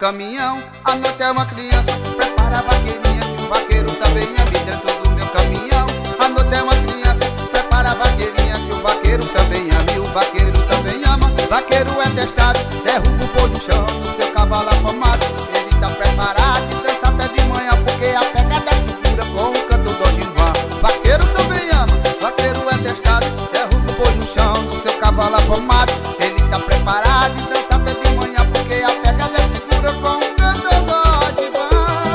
caminhão. A noite é uma criança, prepara a vaqueirinha, que o vaqueiro também ama dentro do meu caminhão. A noite é uma criança, prepara a vaqueirinha, que o vaqueiro também ama e o vaqueiro também ama. Vaqueiro é testado, derruba o pôr do chão do seu cavalo afamado. Ele tá preparado e dança até de manhã, porque a pegada é segura com o canto do Odivan. Vaqueiro também ama, vaqueiro é testado, derruba o pôr do chão do seu cavalo afamado. Ele tá preparado e dança até de manhã, porque a pegada é segura com o canto do Odivan.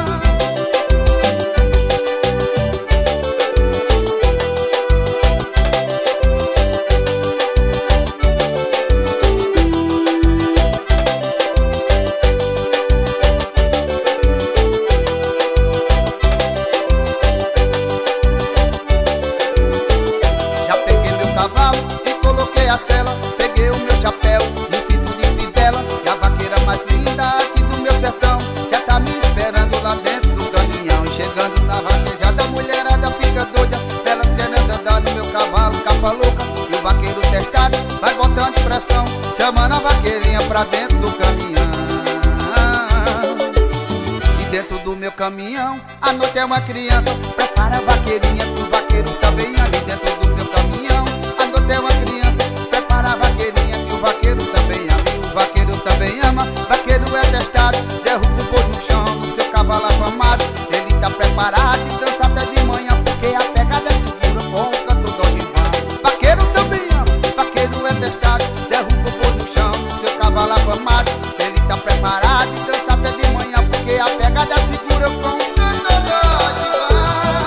Já peguei meu cavalo e coloquei a sela, peguei o meu chapéu e o cinto de fivela. E a vaqueira mais linda aqui do meu sertão já tá me esperando lá dentro do caminhão. E chegando na vaquejada, a mulherada fica doida, elas querendo andar no meu cavalo, capa louca. E o vaqueiro testado vai botando pressão, chamando a vaqueirinha pra dentro do caminhão. E dentro do meu caminhão, a noite é uma criança, prepara a vaqueirinha, que o vaqueiro também ali dentro do meu caminhão. A noite é uma criança, prepara a vaqueirinha, que o vaqueiro também ama e o vaqueiro também ama. Vaqueiro é testado, derruba o pôr no chão do seu cavalo afamado. Ele tá preparado e dança até de manhã, porque a pegada é segura com o canto do Odivan. Vaqueiro também ama, vaqueiro é testado, derruba o pôr no chão do seu cavalo afamado. Ele tá preparado e dança até de manhã, porque a pegada é segura com o canto do Odivan.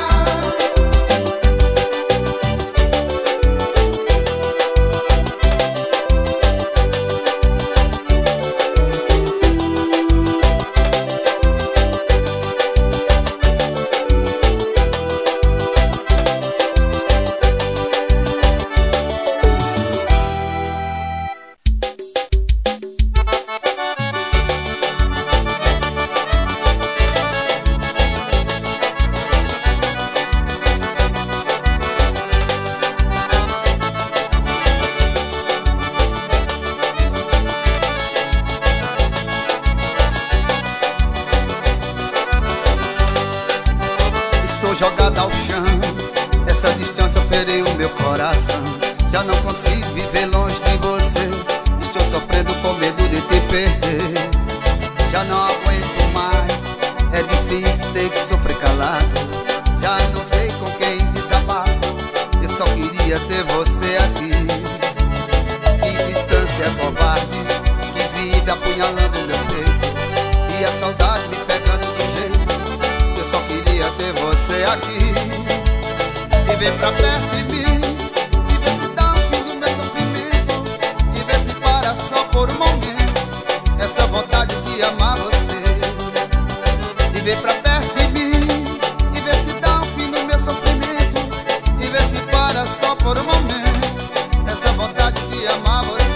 Estou jogada ao chão, essa distância feriu meu coração. Já não consigo viver longe de você, estou sofrendo com medo de te perder. Já não aguento mais, é difícil ter que sofrer calado. Já não sei com quem desabafo, eu só queria ter você aqui. Que distância covarde, que vive apunhalando meu peito, e a saudade me pegando do jeito. Eu só queria ter você aqui, e vem pra perto de mim, e vê se dá um fim no meu sofrimento, e vê se para só por um momento essa vontade de amar você. E vem pra perto de mim, e vê se dá um fim no meu sofrimento, e vê se para só por um momento essa vontade de amar você.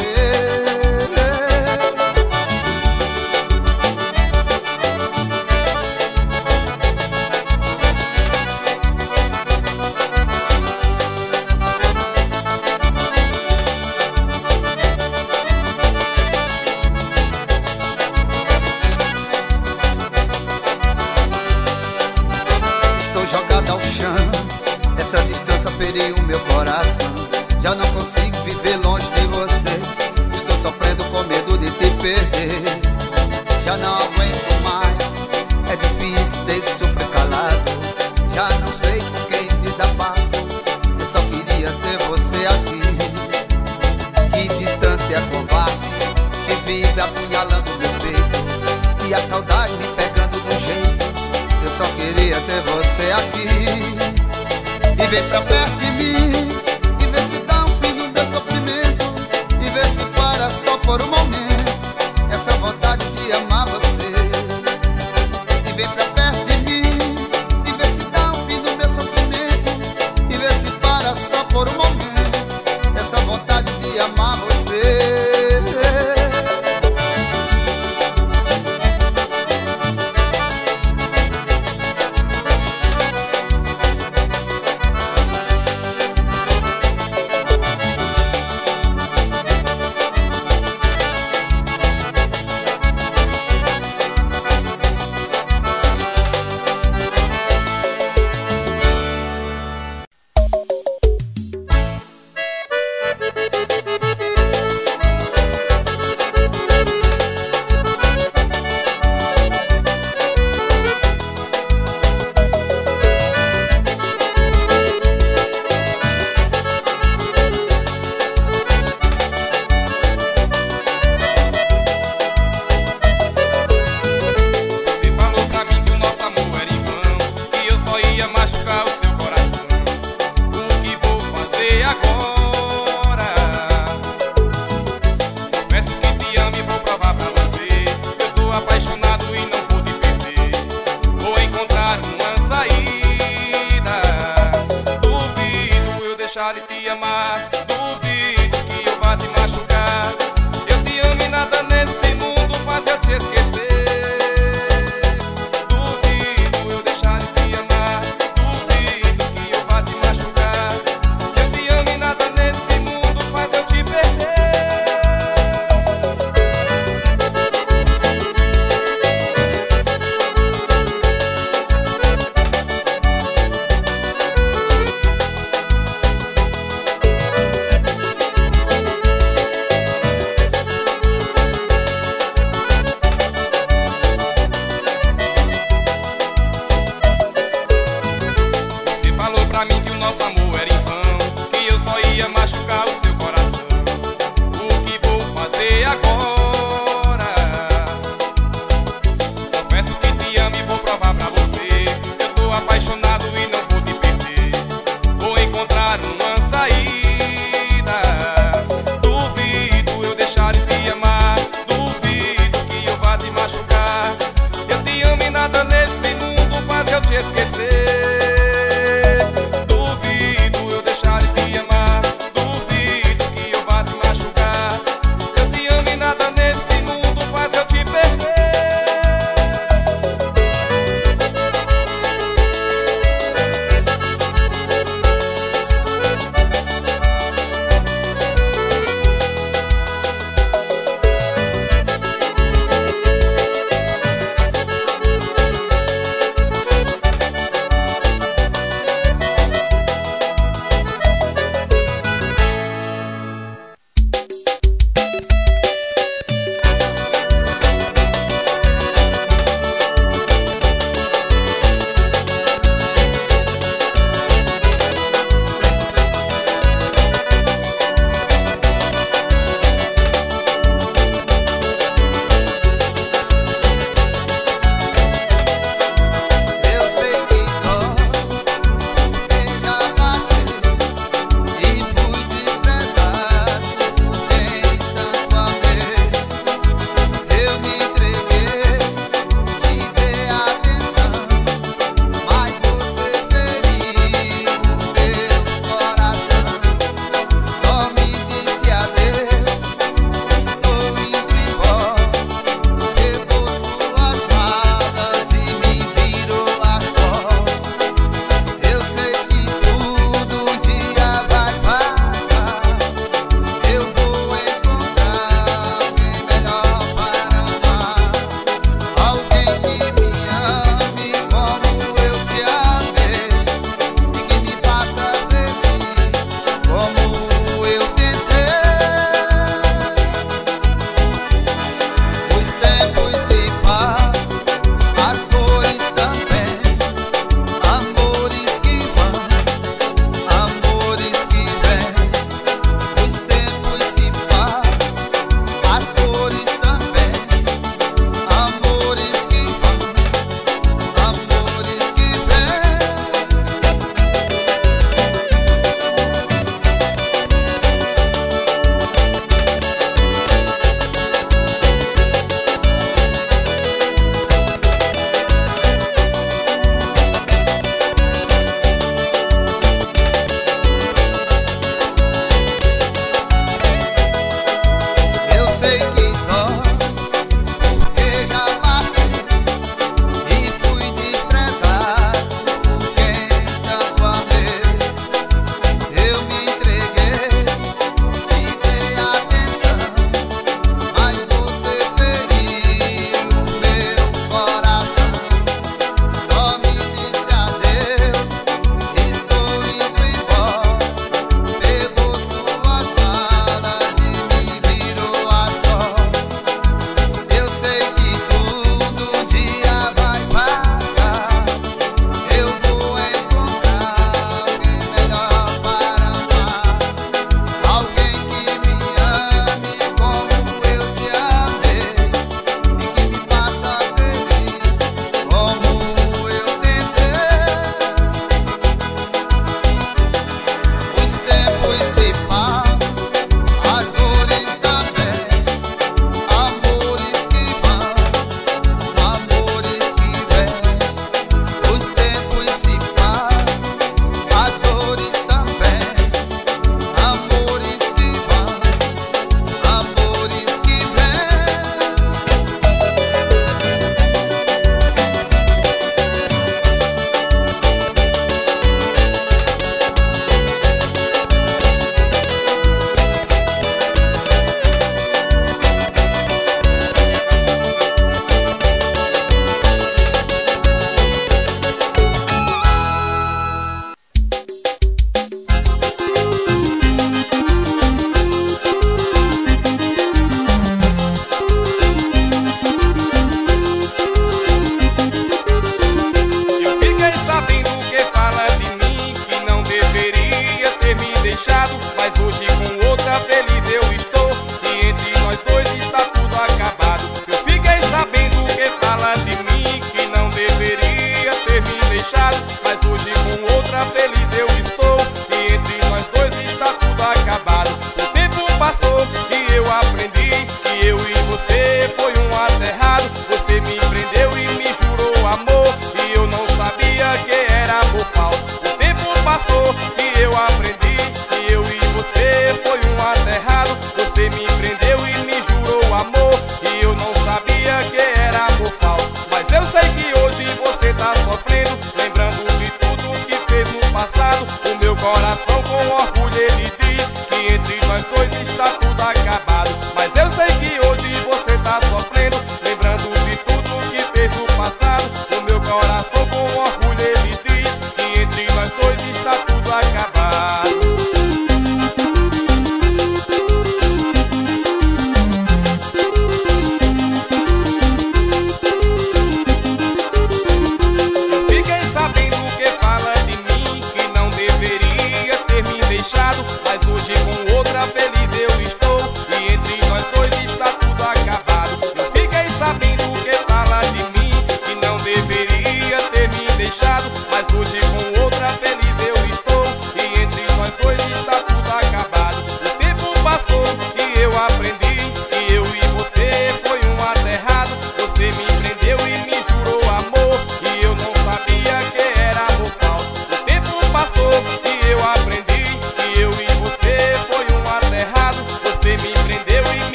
Estou jogada ao chão, essa distância feriu meu coração. Já não consigo viver longe de você, estou sofrendo com medo de te perder. Já não aguento mais, é difícil ter que sofrer calado. Já não sei com quem desabafo, eu só queria ter você aqui. Que distância covarde, que vive apunhalando meu peito, e a saudade me pegando do jeito. Eu só queria ter você aqui, e vem pra perto de mim, e vê se dá um fim no meu sofrimento, e vê se para só por um momento essa vontade de amar você. E vem pra perto de mim, e vê se dá um fim no meu sofrimento, e vê se para só por um momento essa vontade de amar você.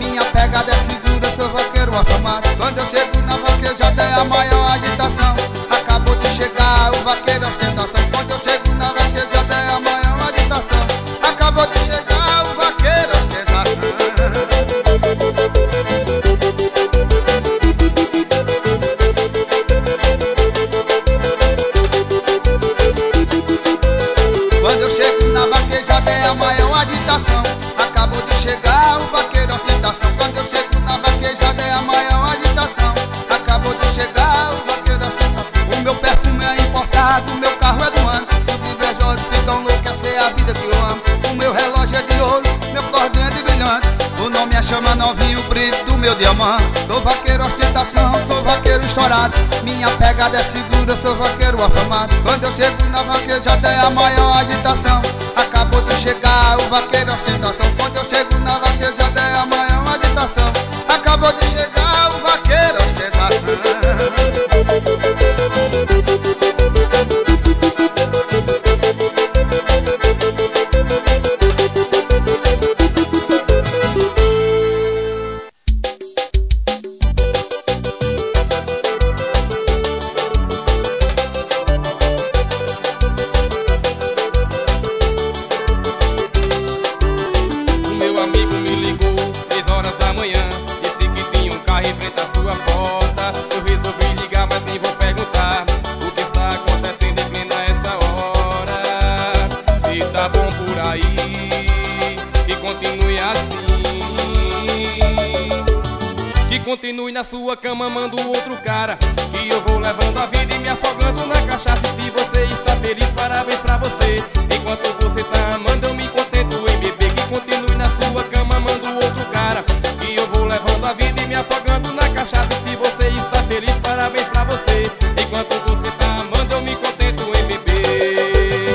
minha pegada é segura, eu sou vaqueiro afamado. Quando eu chego na vaquejada é a maior agitação. Acabou de chegar o vaqueiro ostentação. Quando eu chego na vaquejada é a maior agitação. Acabou de chegar o vaqueiro ostentação. Quando eu chego na vaquejada é a maior agitação. Acabou de chegar o vaqueiro ostentação. Quando eu chego na vaquejada é a maior agitação. Acabou de chegar o vaqueiro ostentação. O meu perfume é importado, o meu carro é do ano. Os invejosos ficam loucos, essa é a vida que eu amo. O meu relógio é de ouro, meu cordão é de brilhante. O nome é chama novinho, o brilho do meu diamante. Sou vaqueiro ostentação, sou vaqueiro estourado. Minha pegada é segura, sou vaqueiro afamado. Quando eu chego na vaquejada é a maior agitação. Acabou de chegar o vaqueiro ostentação. Quando eu chego na vaquejada é a maior agitação. Acabou de chegar o vaqueiro ostentação. Continue na sua cama, manda outro cara. E eu vou levando a vida e me afogando na cachaça. E se você está feliz, parabéns pra você. Enquanto você tá amando, eu me contento em beber. Que continue na sua cama, manda outro cara. E eu vou levando a vida e me afogando na cachaça. E se você está feliz, parabéns pra você. Enquanto você tá amando, eu me contento em beber.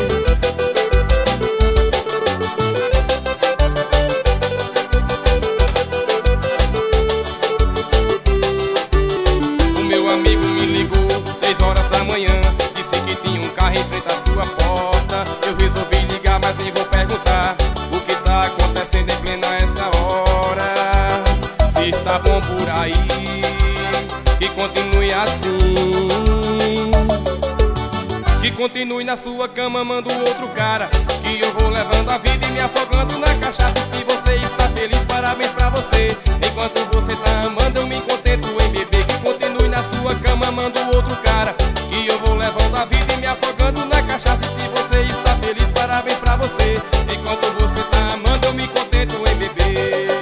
Continue na sua cama, manda outro cara. Que eu vou levando a vida e me afogando na cachaça. E se você está feliz, parabéns pra você. Enquanto você tá amando, eu me contento em beber. Que continue na sua cama, manda outro cara. Que eu vou levando a vida e me afogando na cachaça. E se você está feliz, parabéns pra você. Enquanto você tá amando, eu me contento em beber.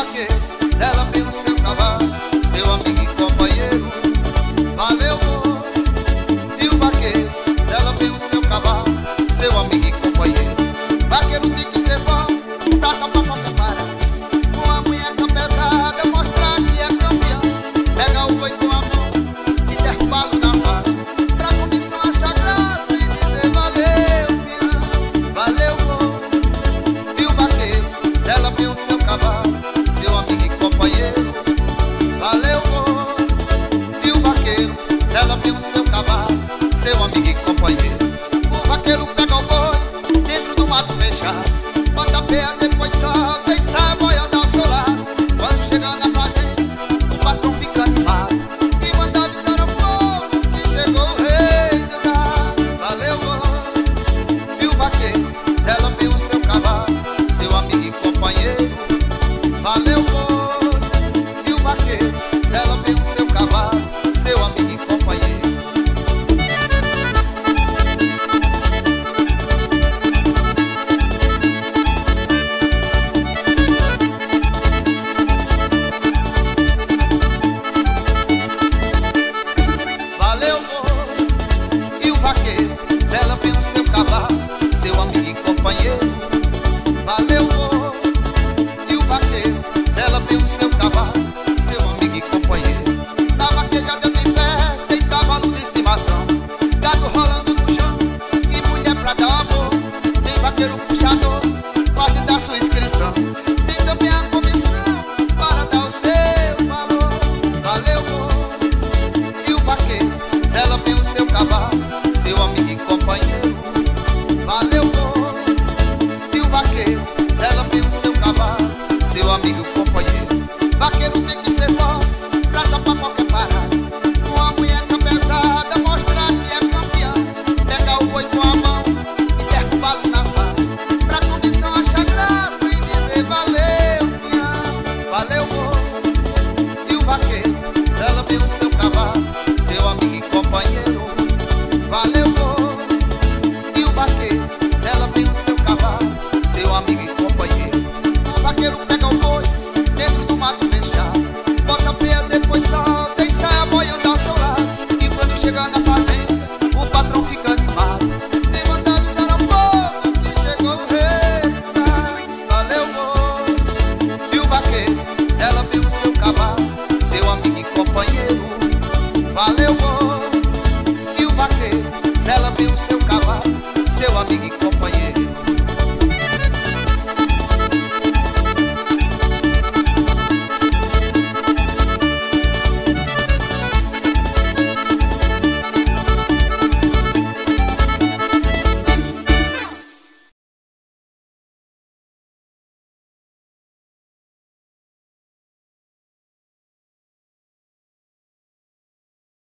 vaqueiro, zela bem o seu cavalo, seu amigo e companheiro. Valeu, boi. E o vaqueiro, zela bem o seu cavalo, seu amigo e companheiro. Vaqueiro tem que ser bom, pra tapar pra preparar. Com a munheca pesada, mostrar que é campeão. Pega o boi com a mão e derrubá-lo na vara, pra comissão achar graça e dizer valeu, peão. Valeu, boi. E o vaqueiro, zela bem o seu cavalo, seu amigo e companheiro. Valeu, boi. E o vaqueiro, zela bem o seu cavalo, seu amigo e companheiro. O vaqueiro pega o boi dentro do mato fechado, bota a peia, depois solta e sai boiando ao seu lado. Quando chega na fazenda, o patrão fica animado e manda avisar ao povo que chegou o rei do gado. Valeu, boi. E o vaqueiro, zela bem o seu cavalo, seu amigo e companheiro. Valeu, boi. E o vaqueiro, zela bem o seu cavalo, seu amigo e companheiro. Valeu, boi. E o vaqueiro, zela bem o seu cavalo, seu amigo e companheiro. Valeu, boi. E o vaqueiro, zela bem o seu cavalo, seu amigo e companheiro. Na vaquejada tem festa e cavalo de estimação, gado rolando no chão e mulher pra dar amor. Tem vaqueiro puxador, quase dá sua inscrição. Tem também a comissão para dar o seu valor. Valeu, boi. E o vaqueiro, zela bem o seu cavalo, seu amigo e companheiro. Valeu, boi. E o vaqueiro, zela bem o seu cavalo, seu amigo e companheiro.